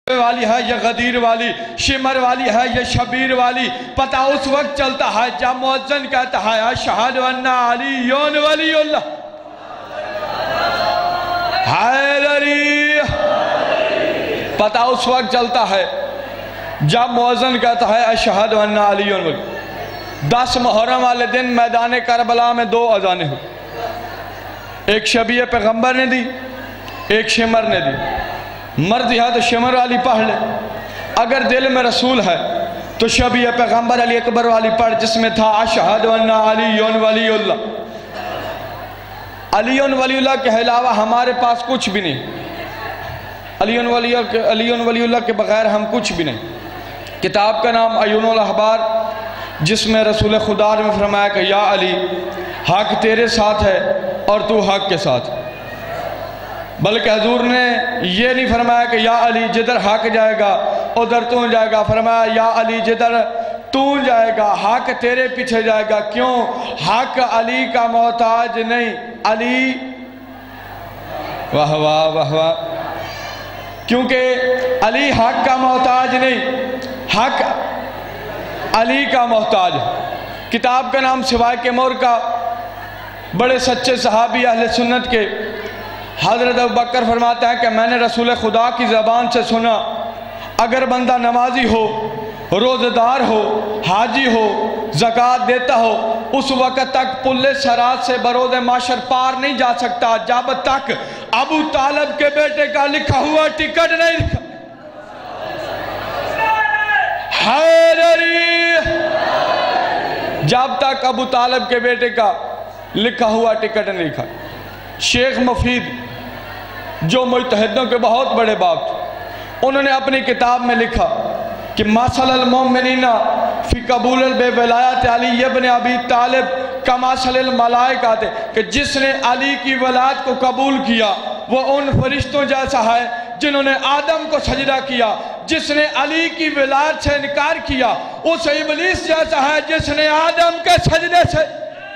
والی ہے یا غدیر والی، شمر والی ہے یا شبیر والی، پتہ اس وقت چلتا ہے جب مؤذن کہتا ہے اشہد ان علی ولی اللہ حیدری، پتہ اس وقت چلتا ہے جب مؤذن کہتا ہے اشہد ان علی ولی اللہ۔ 10 محرم والے دن میدان کربلا میں 2 اذانیں ہوئی، ایک شبیہ پیغمبر نے دی، ایک شمر نے دی۔ مرضی ہے تو شمر والی پڑھ لے، اگر دل میں رسول ہے تو شبیہ پیغمبر علی اکبر والی پڑھ جس میں تھا اشہد ان علی ولی اللہ۔ علی ولی اللہ کے علاوہ ہمارے پاس کچھ بھی نہیں، علی ولی اللہ کے بغیر ہم کچھ بھی نہیں۔ کتاب کا نام عیون الاحبار، جس میں رسول خدا نے فرمایا کہ یا علی حق تیرے ساتھ ہے اور تو حق کے ساتھ، بلکہ حضور نے یہ نہیں فرمایا کہ یا علی جدھر حق جائے گا ادھر تو جائے گا، فرمایا یا علی جدھر تو جائے گا حق تیرے پیچھے جائے گا۔ کیوں؟ حق علی کا محتاج نہیں، علی واہ واہ واہ واہ، کیونکہ علی حق کا محتاج نہیں، حق علی کا محتاج ہے۔ کتاب کا نام سوائے کے مور کا، بڑے سچے صحابی اہل سنت کے حضرت ابوبکر فرماتا ہے کہ میں نے رسول خدا کی زبان سے سنا، اگر بندہ نمازی ہو، روزہ دار ہو، حاجی ہو، زکوٰۃ دیتا ہو، اس وقت تک پل صراط سے بروز معاشر پار نہیں جا سکتا جب تک ابو طالب کے بیٹے کا لکھا ہوا ٹکٹ نہیں لکھا۔ حیدری، جب تک ابو طالب کے بیٹے کا لکھا ہوا ٹکٹ نہیں لکھا۔ شیخ مفید جو مجتہدوں کے بہت بڑے باپ تھے، انہوں نے اپنی کتاب میں لکھا کہ مثل المؤمنین فی قبول ولایت علی ابن ابی طالب کمثل الملائکہ، کہ جس نے علی کی ولایت کو قبول کیا وہ ان فرشتوں جیسا ہے جنہوں نے آدم کو سجدہ کیا، جس نے علی کی ولایت سے انکار کیا اس ابلیس جیسا ہے جس نے آدم کے سجدے سے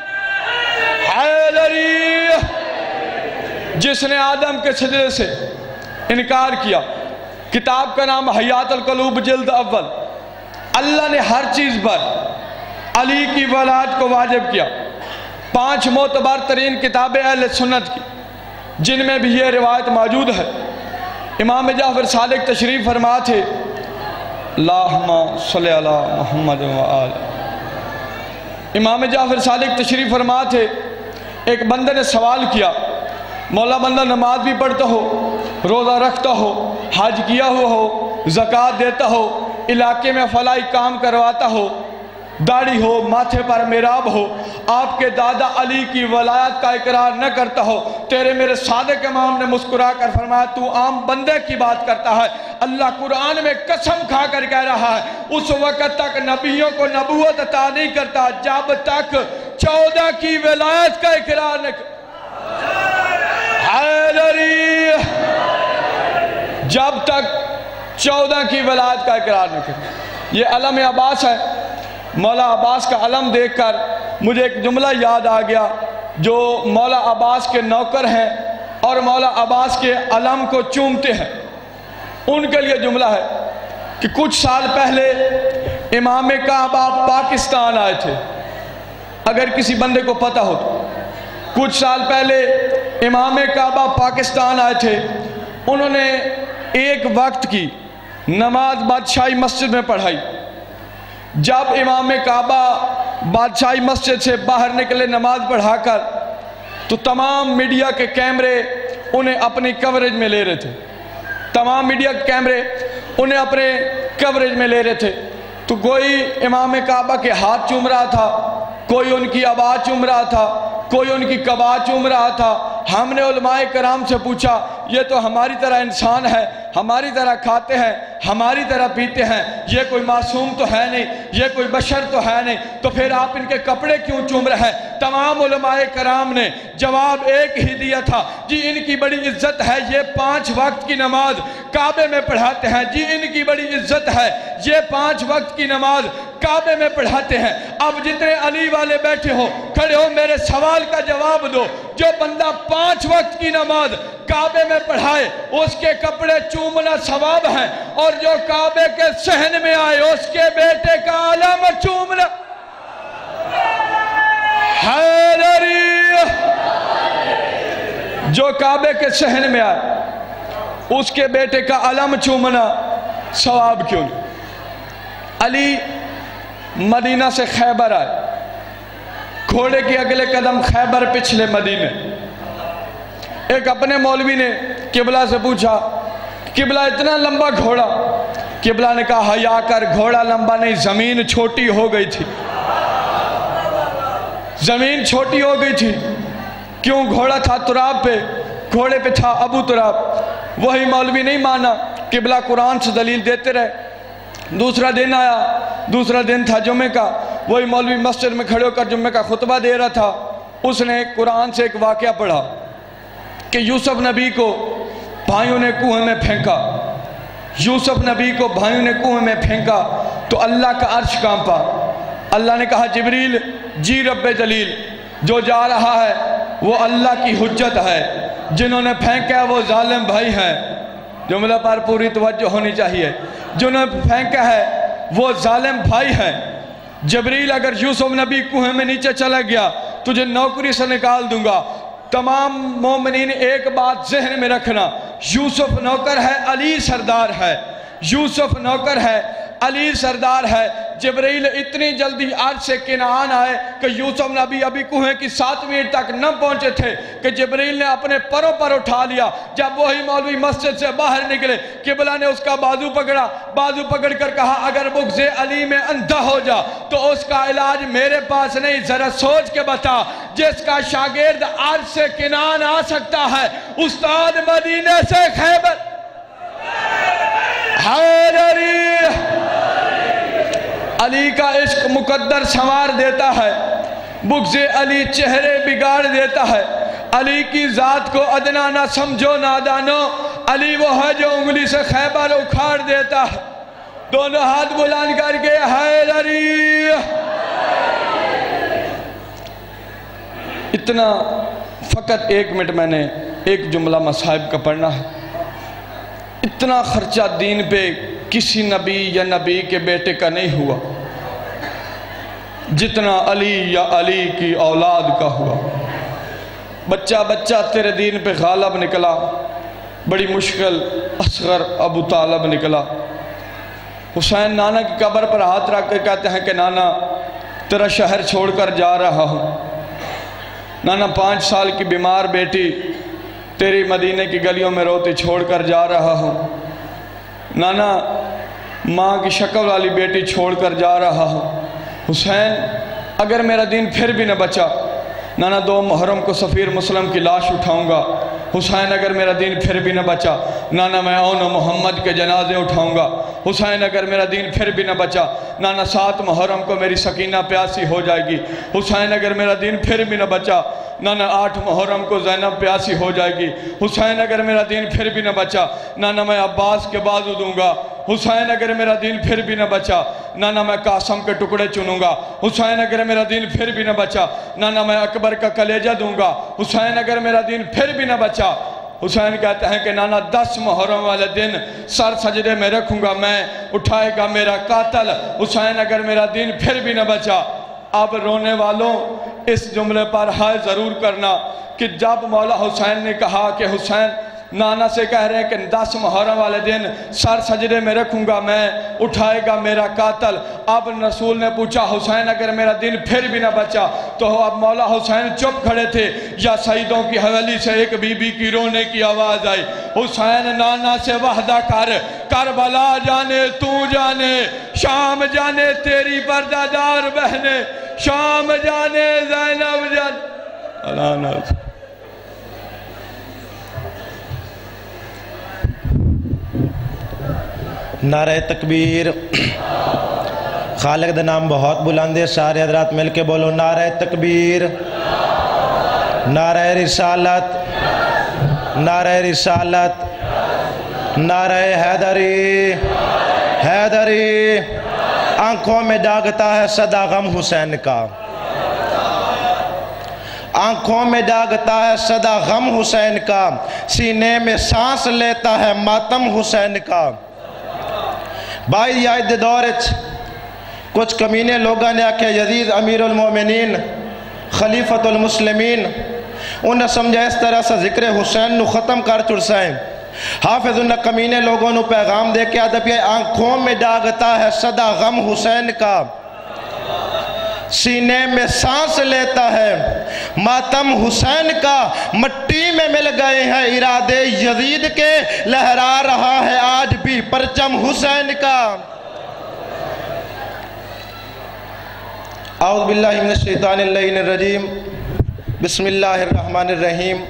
حیدری، جس نے آدم کے سجدے سے انکار کیا۔ کتاب کا نام حیات القلوب جلد اول۔ اللہ نے ہر چیز پر علی کی ولایت کو واجب کیا۔ 5 معتبر ترین کتابیں اہل سنت کی جن میں بھی یہ روایت موجود ہے۔ امام جعفر صادق تشریف فرما تھے، اللہم صلی علی محمد وآل۔ امام جعفر صادق تشریف فرما تھے، ایک بندے نے سوال کیا، مولا بندہ نماز بھی پڑھتا ہو، روزہ رکھتا ہو، حج کیا ہوا ہو، زکوٰۃ دیتا ہو، علاقے میں فلاحی کام کرواتا ہو، داڑھی ہو، ماتھے پر محراب ہو، آپ کے دادا علی کی ولایت کا اقرار نہ کرتا ہو، تیرے میرے صادق امام نے مسکرا کر فرمایا تو عام بندے کی بات کرتا ہے، اللہ قرآن میں قسم کھا کر کہہ رہا ہے اس وقت تک نبیوں کو نبوت عطا نہیں کرتا جب تک 14 کی ولایت کا اقرار نہ کرتا۔ حیدری، جب تک 14 کی ولایت کا اقرار نہ کرتا۔ یہ علم عباس ہے، مولا عباس کا علم دیکھ کر مجھے ایک جملہ یاد آ گیا جو مولا عباس کے نوکر ہیں اور مولا عباس کے علم کو چومتے ہیں، ان کے لیے جملہ ہے کہ کچھ سال پہلے امام کعبہ پاکستان آئے تھے، اگر کسی بندے کو پتہ ہو تو کچھ سال پہلے امام کعبہ پاکستان آئے تھے، انہوں نے ایک وقت کی نماز بادشاہی مسجد میں پڑھائی۔ جب امام کعبہ بادشاہی مسجد سے باہر نکلے نماز پڑھا کر تو تمام میڈیا کے کیمرے انہیں اپنی کوریج میں لے رہے تھے، تمام میڈیا کے کیمرے انہیں اپنے کوریج میں لے رہے تھے، تو کوئی امام کعبہ کے ہاتھ چوم رہا تھا، کوئی ان کی آواز چوم رہا تھا، کوئی ان کی قبا چوم رہا تھا۔ ہم نے علماء کرام سے پوچھا یہ تو ہماری طرح انسان ہے، ہماری طرح کھاتے ہیں، ہماری طرح پیتے ہیں، یہ کوئی معصوم تو ہے نہیں، یہ کوئی بشر تو ہے نہیں، تو پھر آپ ان کے کپڑے کیوں چوم رہے ہیں؟ تمام علماء کرام نے جواب ایک ہی دیا تھا، جی ان کی بڑی عزت ہے، یہ 5 وقت کی نماز کعبے میں پڑھاتے ہیں، جی ان کی بڑی عزت ہے، یہ 5 وقت کی نماز کعبے میں پڑھاتے ہیں۔ اب جتنے علی والے بیٹھے ہو، کھڑے ہو، میرے سوال کا جواب دو، جو بندہ 5 وقت کی نماز کعبے میں پڑھائے اس کے کپڑے چومنا ثواب ہے، اور جو کعبے کے صحن میں آئے اس کے بیٹے کا علم چومنا حیدری، جو کعبے کے صحن میں آئے اس کے بیٹے کا علم چومنا ثواب کیوں نہیں؟ علی مدینہ سے خیبر آئے، گھوڑے کی اگلے قدم خیبر پچھلے مدینے۔ ایک اپنے مولوی نے قبلہ سے پوچھا، قبلہ اتنا لمبا گھوڑا؟ قبلہ نے کہا حیا کر، گھوڑا لمبا نہیں، زمین چھوٹی ہو گئی تھی، زمین چھوٹی ہو گئی تھی۔ کیوں؟ گھوڑا تھا تراب پہ، گھوڑے پہ تھا ابو تراب۔ وہی مولوی نہیں مانا، قبلہ قرآن سے دلیل دیتے رہے۔ دوسرا دن آیا، دوسرا دن تھا جمعہ کا، وہی مولوی مسجد میں کھڑے ہو کر جمعہ کا خطبہ دے رہا تھا۔ اس نے قرآن سے ایک واقعہ پڑھا کہ یوسف نبی کو بھائیوں نے کنویں میں پھینکا، یوسف نبی کو بھائیوں نے کنویں میں پھینکا تو اللہ کا عرش کانپا۔ اللہ نے کہا جبریل جی رب جلیل، جو جا رہا ہے وہ اللہ کی حجت ہے، جنہوں نے پھینکا ہے وہ ظالم بھائی ہیں۔ جملہ پر پوری توجہ ہونی چاہیے، جنہوں نے پھینکا ہے وہ ظالم بھائی ہیں۔ جبریل اگر یوسف نبی کنویں میں نیچے چلا گیا تجھے نوکری سے نکال دوں گا۔ تمام مومنین ایک بات ذہن میں رکھنا، یوسف نوکر ہے، علی سردار ہے، یوسف نوکر ہے، علی سردار ہے۔ جبریل اتنی جلدی عرش سے کنعان آئے کہ یوسف نبی ابھی کنویں کی 7ویں تک نہ پہنچے تھے کہ جبریل نے اپنے پروں پر اٹھا لیا۔ جب وہی مولوی مسجد سے باہر نکلے، قبلہ نے اس کا بازو پکڑا، بازو پکڑ کر کہا اگر بغض علی میں اندھا ہو جا تو اس کا علاج میرے پاس نہیں، ذرا سوچ کے بتا، جس کا شاگرد عرش سے کنعان آ سکتا ہے، استاد مدینہ سے خیبر حیدری۔ علی کا عشق مقدر سنوار دیتا ہے، بغض علی چہرے بگاڑ دیتا ہے۔ علی کی ذات کو ادنا نہ سمجھو نادانو، علی وہ ہے جو انگلی سے خیبر اکھاڑ دیتا ہے۔ دونوں ہاتھ بلند کر کے حیدری۔ اتنا فقط 1 منٹ میں نے ایک جملہ مصائب کا پڑھنا ہے۔ اتنا خرچہ دین پہ کسی نبی یا نبی کے بیٹے کا نہیں ہوا جتنا علی یا علی کی اولاد کا ہوا۔ بچہ بچہ تیرے دین پہ غالب نکلا، بڑی مشکل اصغر ابو طالب نکلا۔ حسین نانا کی قبر پر ہاتھ رکھ کر کہتے ہیں کہ نانا تیرا شہر چھوڑ کر جا رہا ہوں، نانا 5 سال کی بیمار بیٹی تیری مدینے کی گلیوں میں روتی چھوڑ کر جا رہا ہوں، نانا ماں کی شکل والی بیٹی چھوڑ کر جا رہا ہوں۔ حسین اگر میرا دین پھر بھی نہ بچا، نانا 2 محرم کو سفیر مسلم کی لاش اٹھاؤں گا۔ حسین اگر میرا دین پھر بھی نہ بچا، نانا میں اون محمد کے جنازے اٹھاؤں گا۔ حسین اگر میرا دین پھر بھی نہ بچا، نانا 7 محرم کو میری سکینہ پیاسی ہو جائے گی۔ حسین اگر میرا دین پھر بھی نہ بچا، نانا 8 محرم کو زینب پیاسی ہو جائے گی۔ حسین اگر میرا دین پھر بھی نہ بچا، نانا میں عباس کے بازو دوں گا۔ حسین اگر میرا دین پھر بھی نہ بچا، نانا میں قاسم کے ٹکڑے چنوں گا۔ حسین اگر میرا دین پھر بھی نہ بچا، نانا میں اکبر کا کلیجہ دوں گا۔ حسین اگر میرا دین پھر بھی نہ بچا، حسین کہتے ہیں کہ نانا 10 محرم والے دن سر سجدے میں رکھوں گا میں، اٹھائے گا میرا قاتل۔ حسین اگر میرا دین پھر بھی نہ بچا۔ اب رونے والوں اس جملے پر ہائے ضرور کرنا کہ جب مولا حسین نے کہا کہ حسین نانا سے کہہ رہے ہیں کہ 10 محرم والے دن سر سجدے میں رکھوں گا میں، اٹھائے گا میرا قاتل۔ اب رسول نے پوچھا حسین اگر میرا دین پھر بھی نہ بچا، تو اب مولا حسین چپ کھڑے تھے۔ یا سعیدوں کی حویلی سے ایک بی بی کی رونے کی آواز آئی، حسین نانا سے وعدہ کر، کربلا جانے تو جانے، شام جانے تیری پردہ دار بہنیں، شام جانے زینب جانے۔ نعرہ تکبیر، خالق دا نام بہت بلند ہے، سارے حضرات مل کے بولو نعرہ تکبیر، نعرہ رسالت، نعرہ رسالت، نعرہ حیدری، حیدری۔ آنکھوں میں جاگتا ہے صدا غم حسین کا، آنکھوں میں جاگتا ہے صدا غم حسین کا، سینے میں سانس لیتا ہے ماتم حسین کا۔ بھائی آج دے دور کچھ کمینے لوگاں نے آکھے یزید امیر المومنین خلیفۃ المسلمین، انہیں سمجھا اس طرح سے ذکر حسین نو ختم کر چڑسائیں۔ حافظ انہیں کمینے لوگوں نو پیغام دے کے آدھا پیا آنکھوں میں جاگتا ہے صدا غم حسین کا، سینے میں سانس لیتا ہے ماتم حسین کا، مٹی میں مل گئے ہیں ارادے یزید کے، لہرا رہا ہے آج بھی پرچم حسین کا۔ اعوذ باللہ من الشیطان اللعین الرجیم، بسم اللہ الرحمن الرحیم،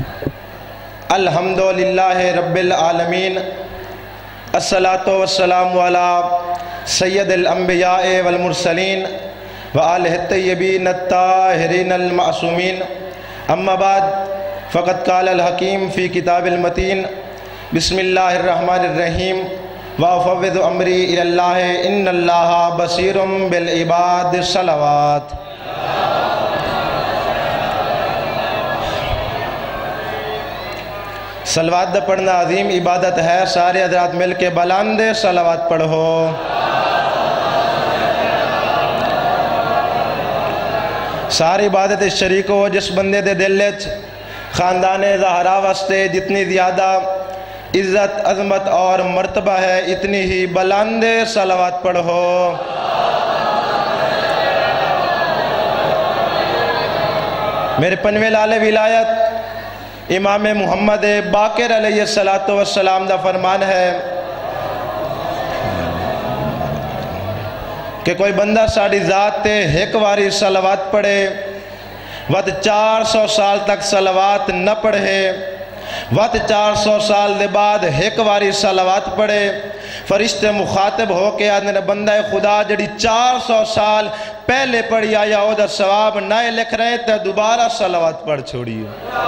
الحمدللہ رب العالمین، الصلاۃ والسلام علی سید الانبیاء والمرسلین وآلہ الطیبین الطاہرین المعصومین، اما بعد فقد قال الحکیم فی کتاب المتین، بسم اللہ الرحمن الرحیم، وَأَفَوِّضُ أَمْرِي إِلَى اللَّهِ إِنَّ اللَّهَ بَصِيرٌ بِالْعِبَادِ صلوات۔ صلوات دا پڑھنا عظیم عبادت ہے، سارے حضرات مل کے بلند صلوات پڑھو۔ ساری عبادت شریک ہو جس بندے دے دل وچ خاندان زہرا واسطے جتنی زیادہ عزت عظمت اور مرتبہ ہے اتنی ہی بلند صلوات پڑھو۔ میرے پنوے لال ولایت امام محمد باقر علیہ السلام دا فرمان ہے کہ کوئی بندہ ساڑی ذات تے ایک واری صلوات پڑھے وقت 400 سال تک صلوات نہ پڑھے، وقت 400 سال دے بعد ایک واری صلوات پڑھے، فرشتے مخاطب ہو کے آدھنے بندہ خدا جڑی 400 سال پہلے پڑھی آیا او دا ثواب نائے لکھ رہے تھے، دوبارہ صلوات پڑھ چھوڑی۔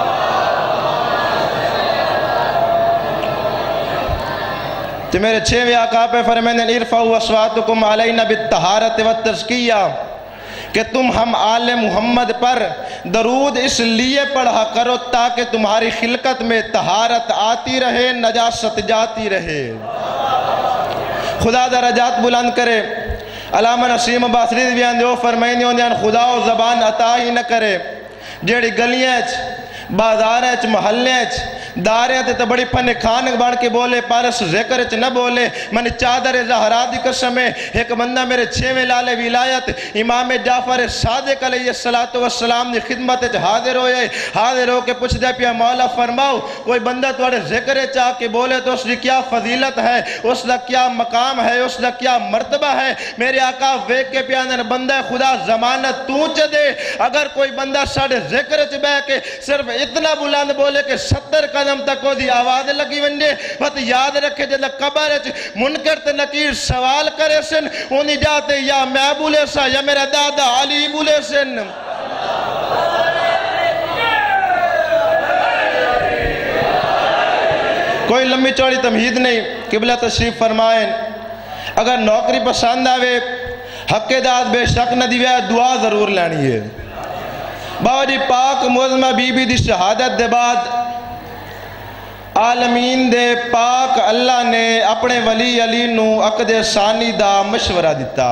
تو میرے 6ویں آقا پہ فرمائیں ارفعوا اصواتکم علینا بالطہارۃ والتزکیہ، کہ تم ہم آل محمد پر درود اس لیے پڑھا کرو تاکہ تمہاری خلقت میں طہارت آتی رہے، نجاست جاتی رہے۔ خدا درجات بلند کرے۔ علامہ نسیم باسری بیان دیو فرمائیں انہیں خدا و زبان عطا ہی نہ کرے جیڑی گلیاں بازاراں محلیاں داریاں تے بڑی پنے کھان بڑھ کے بولے پارس ذکر نہ بولے۔ من چادر زہرا دی قسم ہے ایک بندہ میرے 6ویں لال ولایت امام جعفر صادق علیہ السلام دی خدمت حاضر ہوئے، حاضر ہو کے پوچھ دے پیا مولا فرماؤ کوئی بندہ توڑے ذکر چاہ کے بولے تو اس کی کیا فضیلت ہے، اس کا کیا مقام ہے، اس کا کیا مرتبہ ہے؟ میرے آقا ویک کے پیاندر بندہ خدا ضمانت تو چ دے اگر کوئی بندہ ساڑھے ذکر چ بے کے صرف اتنا بلند بولے کہ 70 قدم تک وہ دی آواز لگی ونجے، بات یاد رکھے جلد قبر منکر تے نکیر سوال کرے سن انہی جاتے یا میں بولے سا یا میرا دادا علی بولے سن۔ کوئی لمبی چوڑی تمہید نہیں، قبلہ تشریف فرمائیں۔ اگر نوکری پسند آوے حق داد بے شک نہ دیوے دعا ضرور لینی ہے۔ بابا جی پاک معظمہ بی بی دی شہادت دے بعد عالمین دے پاک اللہ نے اپنے ولی علی نو عقد ثانی دا مشورہ دیتا۔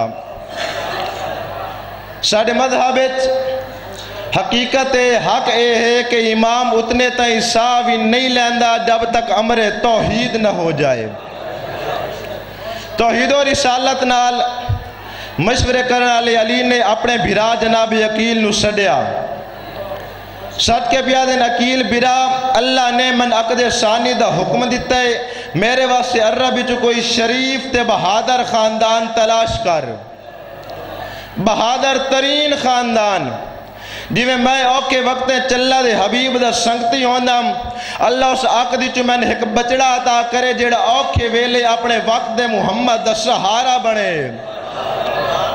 ساڑھے مذہب حقیقت حق اے ہے کہ امام اتنے تائیں صاحب نہیں لیندہ جب تک امر توحید نہ ہو جائے۔ توحید و رسالت نال مشورے کرنے والے علی نے اپنے بھرا جناب عقیل نو سڈیا۔ سٹ کے پیادن عقیل بھرا اللہ نے من عقد ثانی دا حکم دیتا ہے میرے واسطے عربی جو کوئی شریف تے بہادر خاندان تلاش کر، بہادر ترین خاندان جی میں اوکے وقت چلا دے حبیب دا سنگتی ہوندم اللہ اس عقدی چو میں نے ایک بچڑا عطا کرے جیڑا اوکے ویلے اپنے وقت دے محمد دا سہارا بنے۔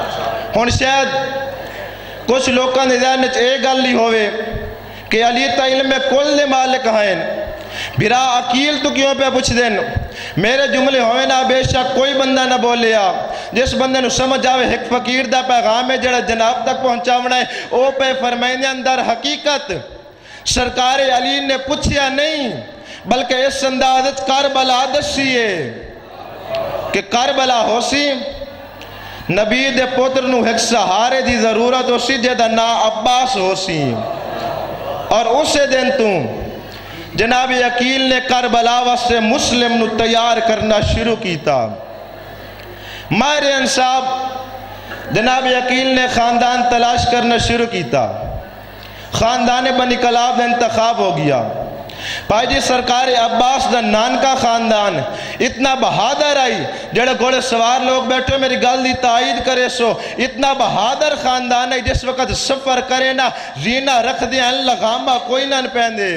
ہن شاید کچھ لوگوں کے ذہن وچ یہ گل نہیں ہوئے کہ علی تا علم کل دے مالک ہیں، بھرا عقیل تو کیوں پہ پوچھ دین؟ میرے جملے ہوئے نا بے شک کوئی بندہ نہ بولیا، جس بندے نو سمجھ آوے ایک فقیر دا پیغام ہے جڑا جناب تک پہنچاونا ہے، او پہ فرمائنے اندر حقیقت سرکار علی نے پوچھیا نہیں، بلکہ اس اندازت کربلا دسی ہے کہ کربلا ہو سی نبی دے پتر نو ایک سہارے دی ضرورت ہو سی جے دا نا عباس ہو سی، اور اسے دن تو جناب عقیل نے کربلا واسطے مسلم نو تیار کرنا شروع کیتا۔ ماہر انصاب جناب عقیل نے خاندان تلاش کرنا شروع کیتا، خاندان بنی کلاب دا انتخاب ہو گیا۔ بھائی جی سرکار عباس دا نان کا خاندان اتنا بہادر آئی، جڑے گھوڑے سوار لوگ بیٹھے میری گل دی تائید کرے سو، اتنا بہادر خاندان ہے جس وقت سفر کرے نا زینہ رکھ دیں لغامہ کوئی نہ پہندے،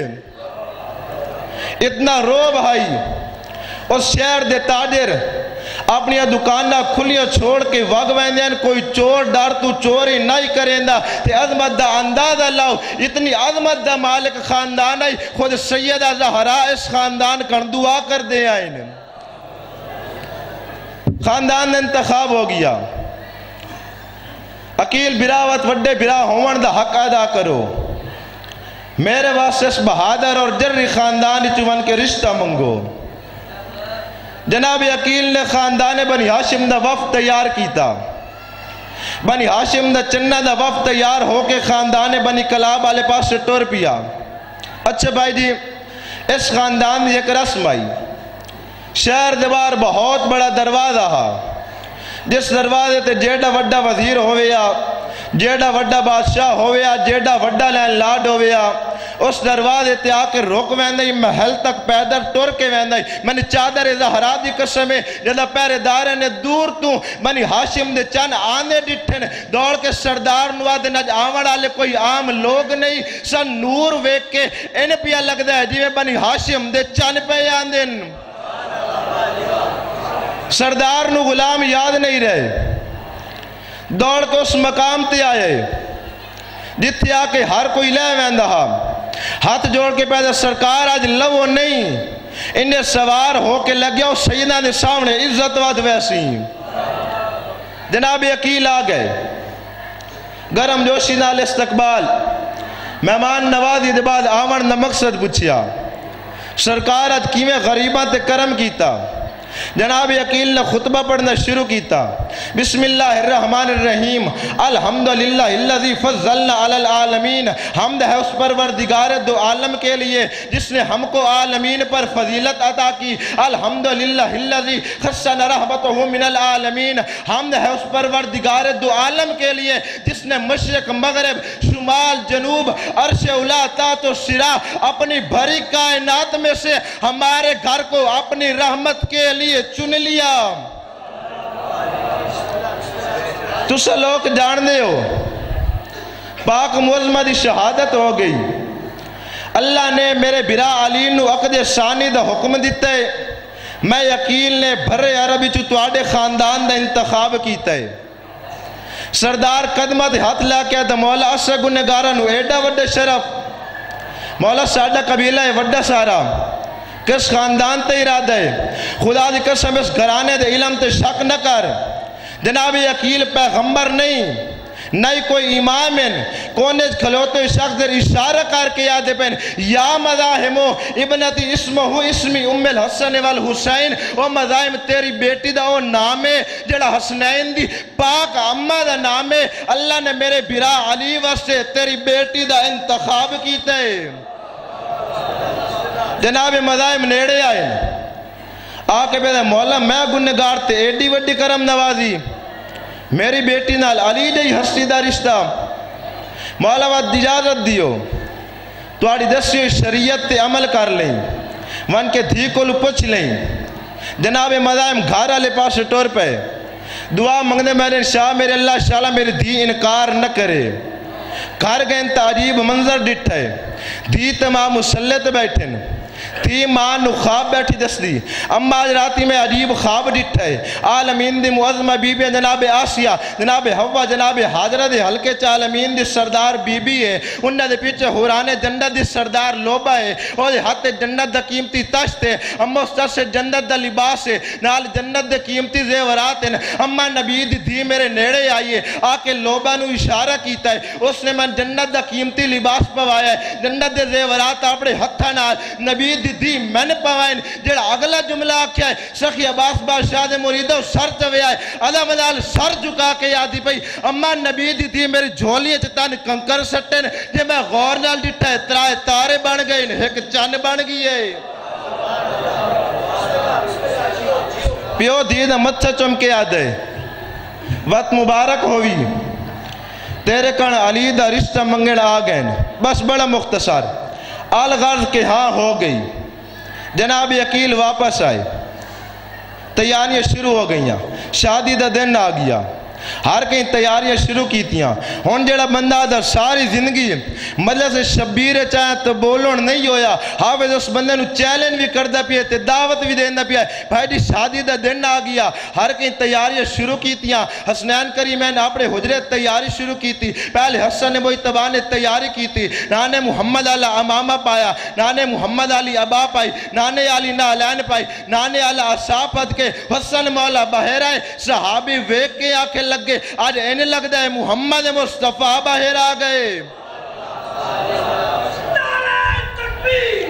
اتنا رو بھائی۔ اس شہر دے تاجر اپنی دکانہ کھلیاں چھوڑ کے وگ ویندین، کوئی چور ڈر تو چوری نہیں کریندا، تے عظمت دا اندازہ لاؤ، اتنی عظمت دا مالک خاندان ہے، خود سیدہ زہرا اس خاندان کر دعا کر دے آئین۔ خاندان انتخاب ہو گیا، عقیل براوت وڈے برا ہون دا حق ادا کرو، میرے واسطے اس بہادر اور جری خاندان چون کے رشتہ منگو۔ جناب عقیل نے خاندان بنی ہاشم دا وفد تیار کیتا، بنی ہاشم دا چنہ دا وفد تیار ہو کے خاندان بنی کلاب والے پاس سے ٹور پیا۔ اچھا بھائی جی اس خاندان دی ایک رسم آئی، شہر دیوار بہت بڑا دروازہ ہا، جس دروازے تے جیڑا وڈا وزیر ہویا، جیڑا وڈا بادشاہ ہویا، جیڑا وڈا لین لاڈ ہویا، اس دروازے تے آ کے روک ویندائی، محل تک پیدر ٹور کے ویندائی۔ میں نے چادر زہرا دی قسم ہے جدہ پہرے دارے نے دور تو بنی ہاشم دے چند آنے ڈٹھن دوڑ کے سردار نواد نج آمڑ آلے کوئی عام لوگ نہیں، سن نور ویک کے ان پیا لگ دا ہے جی میں بنی ہاشم دے چند پہ آندن۔ سردار نو غلام یاد نہیں رہے، دوڑ کو اس مقام تے آئے جتھے آ کے ہر کوئی لے ویندہ، ہاتھ جوڑ کے پیدا سرکار آج لو نہیں، انہیں سوار ہو کے لگیا سیدہ دے سامنے عزت واد ویسی۔ جناب عقیل آ گئے، گرم جوشی نال استقبال، مہمان نوازی دے بعد آمن نہ مقصد پوچھیا، سرکار آج کیویں غریباں تے کرم کیتا۔ جناب عقیل نے خطبہ پڑھنا شروع کیتا، بسم اللہ الرحمن الرحیم، الحمدللہ اللذی فضلنا علی العالمین، حمد ہے اس پروردگار دو عالم کے لیے جس نے ہم کو عالمین پر فضیلت عطا کی، الحمدللہ اللذی خصن رحمتہ من العالمین، حمد ہے اس پروردگار دو عالم کے لیے جس نے مشرق مغرب شمال جنوب عرش اولا تات و سرا اپنی بھری کائنات میں سے ہمارے گھر کو اپنی رحمت کے لیے چن لیا۔ تو سے لوگ جان دے ہو پاک معظمہ دی شہادت ہو گئی، اللہ نے میرے برا علی نو عقد ثانی دا حکم دیتا ہے، میں عقیل نے بھرے عربی چتواڑے خاندان دا انتخاب کیتا ہے۔ سردار قدمہ دے ہاتھ لا کے دا مولا اسے گنگارہ نو ایڈا وڈا شرف، مولا ساڑھا قبیلہ ہے وڈا سارا، کس خاندان تے ارادہ ہے، خدا دی قسم اس گھرانے دے علم تے شک نہ کر، جناب عقیل پیغمبر نہیں کوئی امام ہے، کونے کھلوتے شخص در اشارہ کر کے یادے پہن، یا مزاہمو ابنتی اسمہو اسمی ام الحسن والحسین، او مزاہم تیری بیٹی دا او نام ہے جڑا حسنین دی پاک اممہ دا نام ہے، اللہ نے میرے برا علی واسطے تیری بیٹی دا انتخاب کیتا ہے۔ جناب مزاہم نیڑے آئے آکے بیدے مولا میں گنگار تے ایڈی وڈی کرم نوازی، میری بیٹی نال علی جائی ہستی دا رشتہ، مولا واد اجازت دیو تواری دسیو شریعت تے عمل کر لیں، وان کے دھی کو لپچ لیں۔ جناب مزاہم گھارہ لے پاس ٹور پہ دعا منگنے میرے شاہ میرے اللہ شاءاللہ میرے دھی انکار نہ کرے، گھر گئے تعجیب منظر ڈٹھ ہے، دھی تمام مسلط بیٹھن، تھی ماں نو خواب بیٹھی دس دی اما آج راتی میں عجیب خواب ڈٹھا ہے عالمین دی معظمہ بی بی جناب آسیہ جناب حوا جناب حاضرہ دے ہلکے چالمین دی سردار بی بی ہے انہاں دے پیچھے حوران جنت دی سردار لوبا ہے اور دے ہاتھ جنت دا قیمتی تشت ہے اما اس طرح سے جنت دا لباس ہے نال جنت دے قیمتی زیورات ہیں اما نبی دی دھی میرے نیڑے آئیے آکے لوبا نو اشارہ کیتا ہے اس نے من جنت دا قیمتی لباس پوایا ہے جنت دے زیورات اپنے ہتھا نال نبی دی میں نے پوائن جڑا اگلا جملہ آکھیا ہے سخی عباس بادشاہ دے مریدہ سر چوے آئے علم علال سر جھکا کے یادی پئی اما نبی دی میری جھولی چتان کنکر سٹے نے جے میں غور نال ڈٹھا ہے ترائے تارے بن گئے ایک چن بن گئی ہے پیو دید مچھا چمکے آدھے وقت مبارک ہوئی تیرے کن علی دا رشتہ منگڑ آگئے بس بڑا مختصر الغرض کے ہاں ہو گئی جناب عقیل واپس آئے تیاریاں شروع ہو گئیاں شادی دا دن آ گیا ہر کہیں تیاریاں شروع کی تیاں ہون جڑا بندہ در ساری زندگی مجلس شبیر چاہے تو بولن نہیں ہویا حافظ اس بندے نو چیلنج بھی کردہ پیے تے دعوت بھی دیندہ پیا بھائی جی شادی دا دن آ گیا ہر کہیں تیاریاں شروع کی تیاں حسنین کریمین اپنے حجرت تیاری شروع کی تھی پہلے حسن مجتبیٰ نے تیاری کی تھی نانے محمد علی امامہ پایا نانے محمد علی ابا پائی نانے علی نالین پائی نانے علی اصافت کے حسن مولا بحیرہ صحابی ویک کے آنکھیں لگے آج انہیں لگ دے محمد مصطفیٰ باہر آگئے نعرہ تکبیر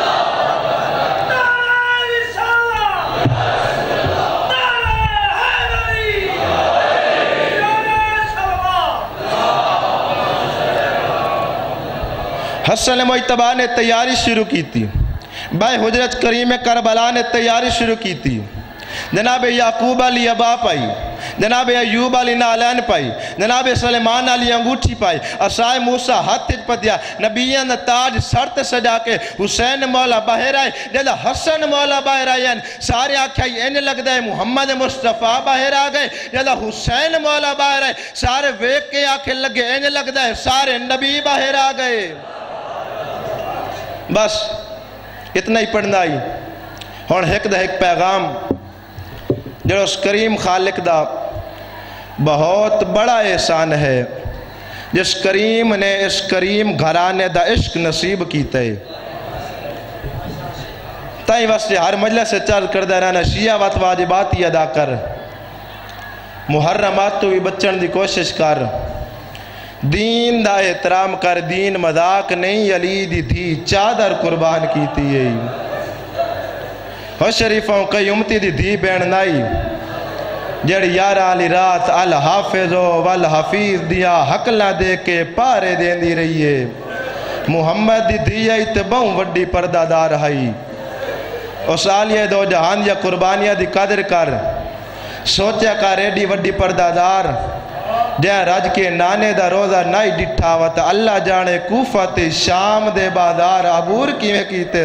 نعرہ رسالہ نعرہ حیدری نعرہ سلوات حسن مجتبیٰ نے تیاری شروع کی تھی بھائی حجرت کریم کربلا نے تیاری شروع کی تھی جناب یعقوب علی ابا پائی جناب ایوب علی نالین پائی جناب سلیمان علی انگوٹھی پائی عصائے موسیٰ ہاتھ پدیا نبیان تاج سرت سجا کے حسین مولا باہر آئے جیدہ حسن مولا باہر آئے سارے آکھائی انہیں لگ دے محمد مصطفیٰ باہر آگئے جیدہ حسین مولا باہر آئے سارے ویک کے آنکھیں لگے انہیں لگ دے سارے نبی باہر آگئے بس اتنا ہی پڑھنا ہی اور ایک پیغام جو اس کریم خالق دا بہت بڑا احسان ہے جس کریم نے اس کریم گھرانے دا عشق نصیب کیتے تائیں واسطے ہر مجلس سے چل کردہ رہنا شیعہ وات واجبات ہی ادا کر محرمات تو بھی بچن دی کوشش کر دین دا احترام کر دین مذاق نہیں علی دی تھی چادر قربان کیتی ہے ہو شریفوں کئی امتی دی دھی بین نائی جڑ یارہ علی رات الحافظ والحفیظ دیا حقلہ دے کے پارے دین دی رہی ہے محمد دی دھی آئی تے بہوں وڈی پردہ دار ہائی اس آلیہ دو جہان یا قربانیہ دی قدر کر سوچیا کا ریڈی وڈی پردہ دار جہاں رج کے نانے دا روزہ نائی ڈٹھا وطا اللہ جانے کوفت شام دے بازار عبور کیویں کیتے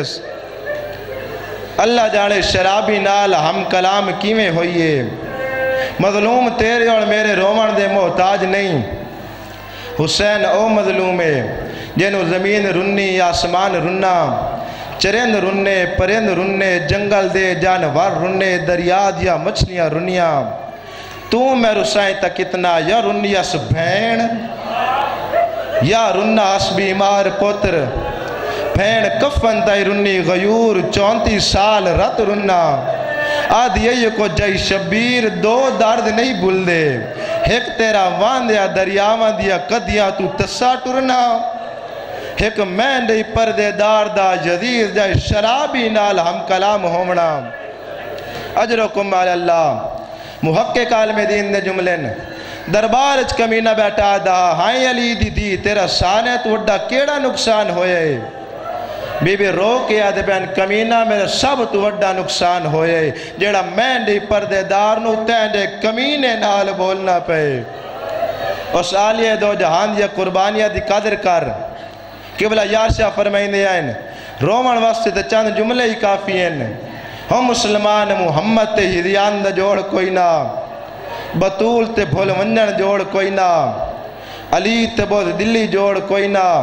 اللہ جانے شرابی نال ہم کلام کیویں ہوئیے مظلوم تیرے اور میرے رومن دے محتاج نہیں حسین او مظلوم ہے جنہوں زمین رنی آسمان رننا چرند رننے پرند رننے جنگل دے جانور رننے دریا دیا مچھلیاں رنیاں تو میں رسائیں تک اتنا یا رنی اس بھین یا رنہ اس بیمار پتر بھین کفن تائی رنی غیور 34 سال رت رنہ آدھی کو جائی شبیر دو درد نہیں بھول دے ایک تیرا واندیا دریاوان دیا قدیاں تو تسا ٹرنا ایک میں نہیں پردے دار دا جدید جائے شرابی نال ہم کلام ہومنا اجرکم علی اللہ محقق عالم دین نے جملن دربار اچ کمینہ بیٹھا دا ہائیں علی دی دی تیرا سانے تو اڈا کیڑا نقصان ہوئے بی بی رو کے آدھے بین کمینہ میرے سب تو وڈا نقصان ہوئے جیڑا میں دی پردے دار نو تینڈے کمینے نال بولنا پہ اس آلیہ دو جہان دیا قربانیہ دی قدر کر قبلہ یارشہ فرمائیں دے آئین رومن واسطے تے چند جملے ہی کافی ہیں ہم مسلمان محمد تے ہدیان دا جوڑ کوئی نہ بطول تے بھول منجن جوڑ کوئی نہ علی تے بہت دلی جوڑ کوئی نہ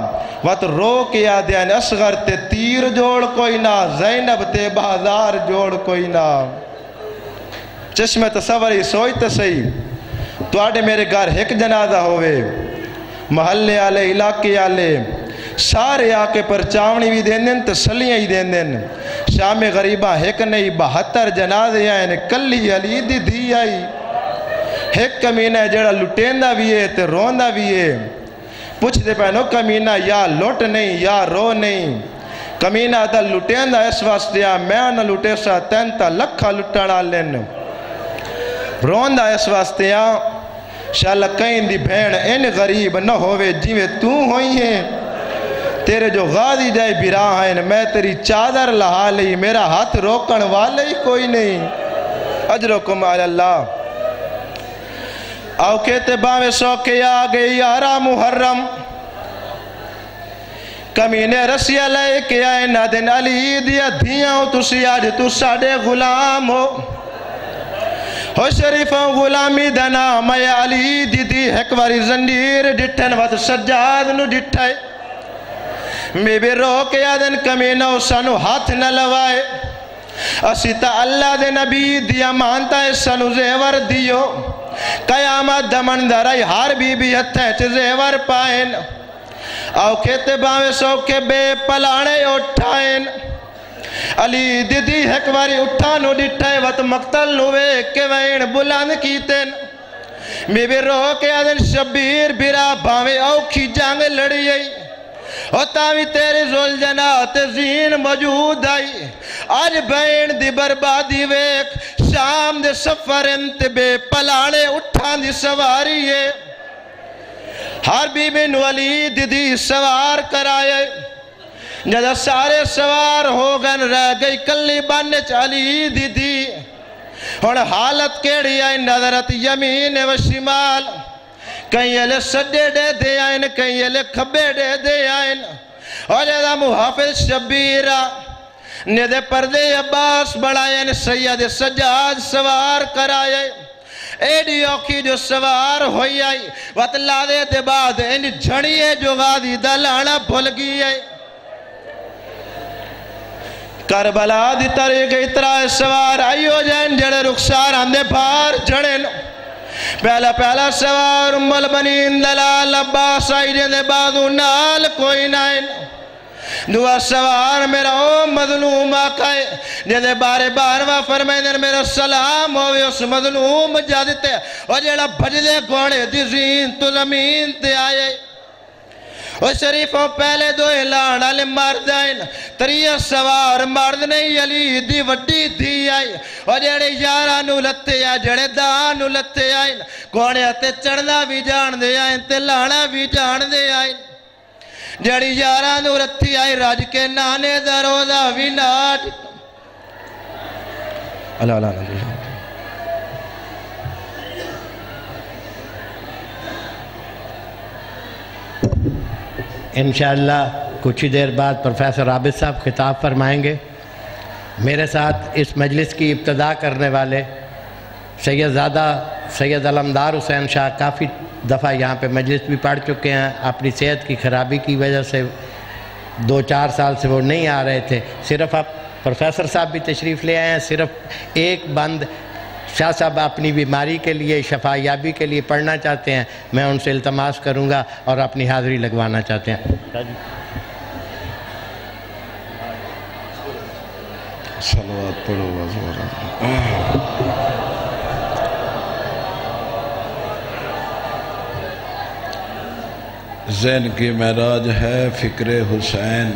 وط رو کے آدھین اصغر تے تیر جوڑ کوئی نہ، زینب تے بازار جوڑ کوئی نہ۔ چشم تصوری سوچتے سہی تو آڑے میرے گھر ایک جنازہ ہوئے، محلے آلے علاقے آلے سارے آکے پر چاونی بھی دین دین تسلیاں ہی دین دین۔ شام غریبہ ایک نہیں 72 جنازے آئے، کلی علی دی دھی آئی۔ ایک کمینہ ہے جڑا لٹیندہ بھی ہے تے روندہ بھی ہے، پوچھ دے پہنو کمینہ یا لوٹ نہیں یا رو نہیں۔ کمینہ دا لٹیندہ اس واسطے آ میں نہ لٹے سا 33 لکھا لٹانا لین، روندہ اس واسطے آ شاءاللہ کہیں دی بھین ان غریب نہ ہوئے جیوے تو ہوئی ہیں، تیرے جو غازی جائے بیراہ ہیں، میں تیری چادر لہا لئی، میرا ہاتھ روکن والے ہی کوئی نہیں۔ اجرکم علی اللہ۔ آو کہتے باوے سوکے آگے یارا محرم، کمینے رسیہ لے کے آئے نہ دن علی دیا دھیاں ہو، تسی آج تو ساڑے غلام ہو، ہو شریفوں غلامی دنا میں علی دی حکواری زنجیر ڈٹھن وقت سجاد نو ڈٹھائے، میں بھی رو کے آدن کمینہ سانو ہاتھ نہ لوائے، اسی تا اللہ دے نبی دیا مانتا ہے سانو زیور دیو، قیامت دمن درائی ہار بی ہتھیں چھ زیور پائن، آو کہتے باوے سو کے بے پلانے اٹھائن، علی دیدی حکواری اٹھانو ڈٹھائے وقت مقتل نوے کے وین بلند کیتن، میں بھی رو کے آدن شبیر بھرا باوے اوکھی جانگ لڑی آئی، ہوتا بھی تیرے زلجنات زین موجود آئی، آج بین دی بربادی ویک شام دے سفر انت بے پلانے اٹھان دی سواری ہے، ہر بی بن ولید دی سوار کرائے، جدہ سارے سوار ہو گن رہ گئی کلی بانے چالی دی دی، اور حالت کیڑی آئی نظرت یمین و شمال، کہیں یہ لے سجے دے دے آئین، کہیں یہ لے کھبے دے دے آئین، اور جدہ محافظ شبیرہ ندے پردے عباس بڑھائین، سید سجاد سوار کرائے، ایڈی اوکی جو سوار ہوئی آئی، وطلہ دے دے بعد ان جھڑیے جو غازی دلانا بھول گئی آئی، کربلا دی طریق اترائے سوار آئیو جائن جڑے رخسار اندے بھار جڑن، پہلا سوار ام البنین دلال عباس آئی جندے بعدو نال کوئی نائن، دعا سوار میرا او مظلوم آقا ہے جندے بارے بارواں فرمائدن میرا سلام ہوئے اس مظلوم جادتے، اور جڑا بھجلے گوڑے دی زین تو زمین تے آئے، اور شریفوں پہلے دو اعلان علی مرد آئین، تریہ سوار مرد نہیں علی دی وڈی تھی آئی، اور جڑے یارانو لتے آئے جڑے دانو لتے آئین، گوڑے تے چڑھنا بھی جان دے آئین تے لانا بھی جان دے آئین، جڑی یارانو رتی آئی راج کے نانے دروزہ بھی ناٹ اللہ اللہ اللہ انشاءاللہ کچھ ہی دیر بعد پروفیسر عابد صاحب خطاب فرمائیں گے۔ میرے ساتھ اس مجلس کی ابتدا کرنے والے سید زادہ سید علمدار حسین شاہ کافی دفعہ یہاں پہ مجلس بھی پڑھ چکے ہیں، اپنی صحت کی خرابی کی وجہ سے 2-4 سال سے وہ نہیں آ رہے تھے، صرف اب پروفیسر صاحب بھی تشریف لے آئے ہیں، صرف ایک بند شاہ صاحب اپنی بیماری کے لیے شفا یابی کے لیے پڑھنا چاہتے ہیں، میں ان سے التماس کروں گا اور اپنی حاضری لگوانا چاہتے ہیں۔ صلوات پڑھو ذہن کی معراج ہے فکر حسین،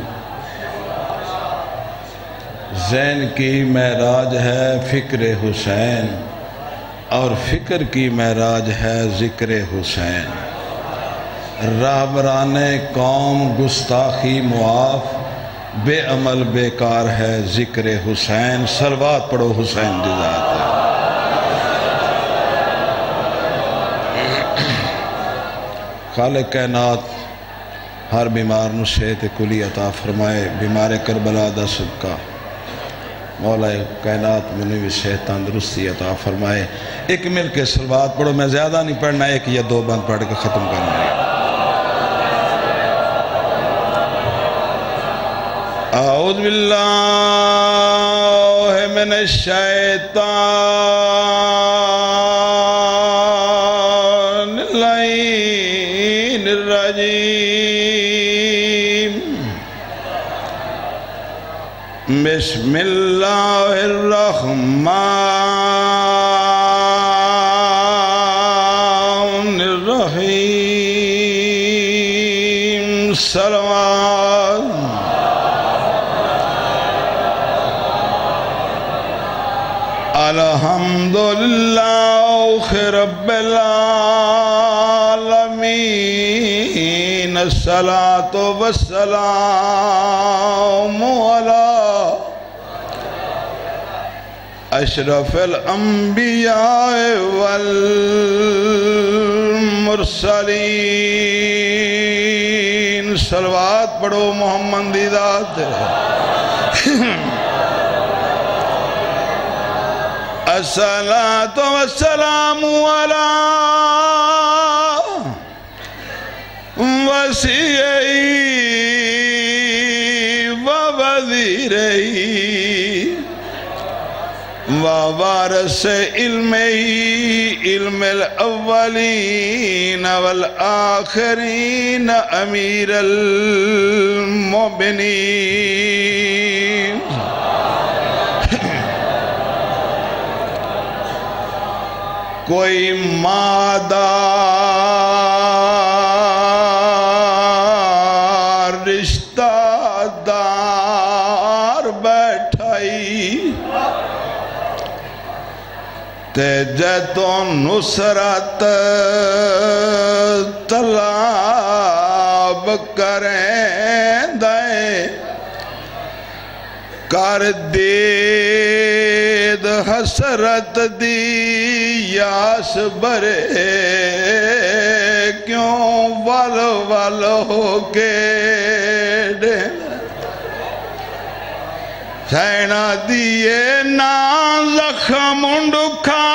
ذہن کی معراج ہے فکر حسین، اور فکر کی معراج ہے ذکر حسین، رہبران قوم گستاخی معاف، بے عمل بیکار ہے ذکر حسین، صلوات پڑھو حسین دی ذات ہے۔ خالق کائنات ہر بیمار نو صحت کلی عطا فرمائے، بیمار کربلا دا صدقہ مولا کائنات منی بھی صحت تندرستی عطا فرمائے۔ ایک مل کے صلوات پڑھو، میں زیادہ نہیں پڑھنا، 1 یا 2 بند پڑھ کے ختم کرنا ہے۔ اعوذ باللہ من الشیطان اللعین الرجیم بسم اللہ الرحمن الرحیم صلوات الحمدللہ رب العالمین الصلاة والسلام علی اشرف الانبیاء والمرسلین صلوات پڑھو محمد دی ذات الصلاة والسلام على وسيعي ووزيري ووارث علمي علم الأولين والآخرين أمير المؤمنين کوئی مادار رشتہ دار بیٹھائی تے جتو نصرت طلب کریں دائیں کر دید حسرت دی یاس برے کیوں ول ول ہو کے سینا دیئے نا زخم ڈکھا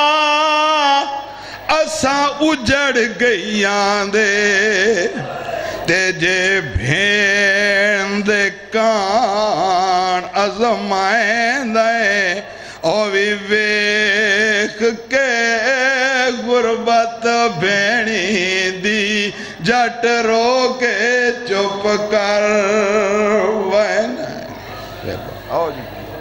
اساں اجڑ گئیاں دے تے جے بھین دے کان ازمائیں دے او بھی ویکھ کے غربت بھینی دی جٹ رو کے چپ کر وین